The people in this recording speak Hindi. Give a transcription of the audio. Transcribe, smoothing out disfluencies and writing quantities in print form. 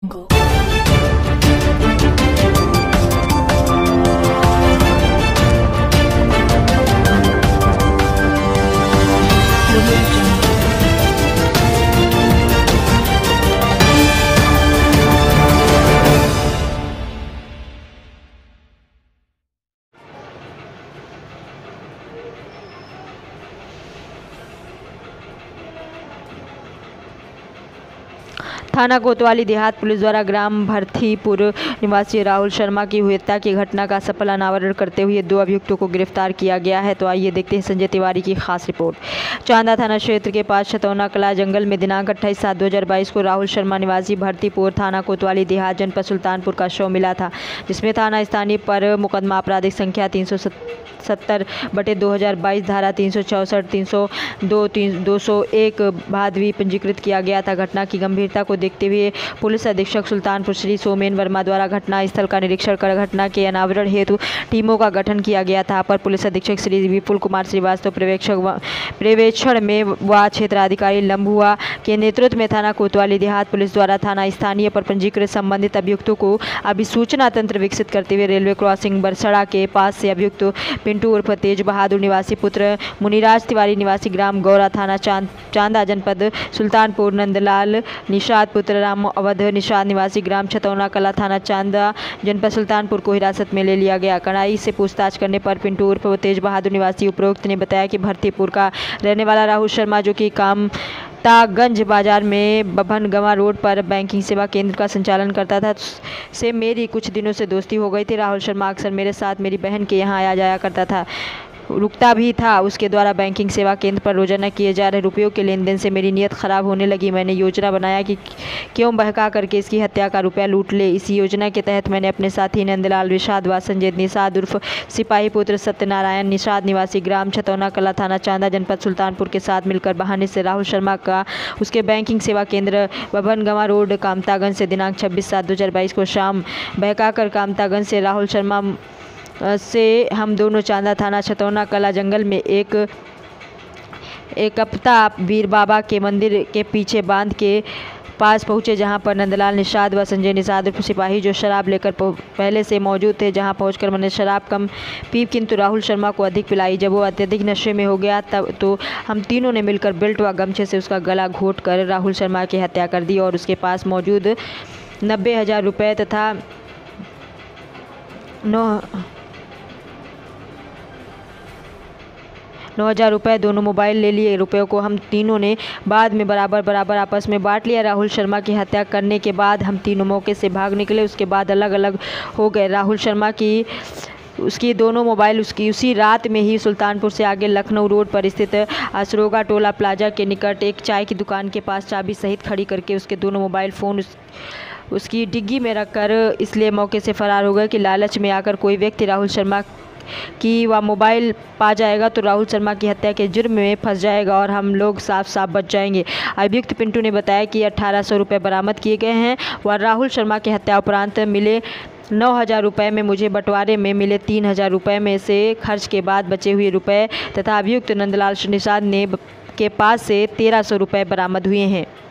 Go. थाना कोतवाली देहात पुलिस द्वारा ग्राम भरथीपुर निवासी राहुल शर्मा की हुई हत्या की घटना का सफल अनावरण करते हुए 2 अभियुक्तों को गिरफ्तार किया गया है। तो आइए देखते हैं संजय तिवारी की खास रिपोर्ट। चांदा थाना क्षेत्र के पास छतौना कला जंगल में दिनांक 28/7/2022 को राहुल शर्मा निवासी भरथीपुर थाना कोतवाली देहात जनपद सुल्तानपुर का शव मिला था, जिसमें थाना स्थानीय पर मुकदमा आपराधिक संख्या 370/2022 धारा 364, 302, 201 भादवी पंजीकृत किया गया था। घटना की गंभीरता को देखते हुए पुलिस अधीक्षक सुल्तानपुर श्री सोमेन वर्मा द्वारा घटना स्थल का निरीक्षण कर घटना के अनावरण हेतु टीमों का गठन किया गया था। अपर पुलिस अधीक्षक श्री विपुल कुमार श्रीवास्तव पर्यवेक्षण में व क्षेत्राधिकारी लम्बुआ के नेतृत्व में थाना कोतवाली देहात पुलिस द्वारा थाना स्थानीय पर पंजीकृत संबंधित अभियुक्तों को अभिसूचना तंत्र विकसित करते हुए रेलवे क्रॉसिंग बरसड़ा के पास से अभियुक्त पिंटू उर्फ तेज बहादुर निवासी पुत्र मुनिराज तिवारी निवासी ग्राम गौरा थाना चांदा जनपद सुल्तानपुर, नंदलाल निषाद पुत्र राम अवध निषाद निवासी ग्राम छतौना कला थाना चांदा जनपद सुल्तानपुर को हिरासत में ले लिया गया। कड़ाई से पूछताछ करने पर पिंटू उर्फ तेज बहादुर निवासी उपरोक्त ने बताया कि भरथीपुर का रहने वाला राहुल शर्मा, जो कि कामतागंज बाजार में बभनगवा रोड पर बैंकिंग सेवा केंद्र का संचालन करता था, से मेरी कुछ दिनों से दोस्ती हो गई थी। राहुल शर्मा अक्सर मेरे साथ मेरी बहन के यहाँ आया जाया करता था, रुकता भी था। उसके द्वारा बैंकिंग सेवा केंद्र पर रोजाना किए जा रहे रुपयों के लेन देन से मेरी नीयत खराब होने लगी। मैंने योजना बनाया कि क्यों बहका करके इसकी हत्या का रुपया लूट ले। इसी योजना के तहत मैंने अपने साथी नंदलाल निषाद व संजय निषाद उर्फ सिपाही पुत्र सत्यनारायण निषाद निवासी ग्राम छतौना कला थाना चांदा जनपद सुल्तानपुर के साथ मिलकर बहाने से राहुल शर्मा का उसके बैंकिंग सेवा केंद्र बभनगवा रोड कामतागंज से दिनांक 26/7/2022 को शाम बहकाकर कामतागंज से राहुल शर्मा से हम दोनों चांदा थाना छतौना कला जंगल में एक हफ्ता वीर बाबा के मंदिर के पीछे बांध के पास पहुंचे, जहां पर नंदलाल निषाद व संजय निषाद सिपाही जो शराब लेकर पहले से मौजूद थे। जहां पहुंचकर मैंने शराब कम पी, किंतु राहुल शर्मा को अधिक पिलाई। जब वो अत्यधिक नशे में हो गया तब तो हम तीनों ने मिलकर बेल्ट व गमछे से उसका गला घोट कर राहुल शर्मा की हत्या कर दी और उसके पास मौजूद 90,000 रुपये तथा 9,000 रुपये दोनों मोबाइल ले लिए। रुपयों को हम तीनों ने बाद में बराबर आपस में बांट लिया। राहुल शर्मा की हत्या करने के बाद हम तीनों मौके से भाग निकले। उसके बाद अलग अलग हो गए। राहुल शर्मा की उसकी दोनों मोबाइल उसकी उसी रात में ही सुल्तानपुर से आगे लखनऊ रोड पर स्थित असरोगा टोला प्लाजा के निकट एक चाय की दुकान के पास चाबी सहित खड़ी करके उसके दोनों मोबाइल फ़ोन उसकी डिग्गी में रखकर इसलिए मौके से फरार हो गए कि लालच में आकर कोई व्यक्ति राहुल शर्मा की वह मोबाइल पा जाएगा तो राहुल शर्मा की हत्या के जुर्म में फंस जाएगा और हम लोग साफ बच जाएंगे। अभियुक्त पिंटू ने बताया कि 1,800 रुपये बरामद किए गए हैं व राहुल शर्मा की हत्या उपरांत मिले 9,000 रुपये में मुझे बंटवारे में मिले 3,000 रुपये में से खर्च के बाद बचे हुए रुपये तथा अभियुक्त नंदलाल निषाद ने के पास से 1,300 रुपये बरामद हुए हैं।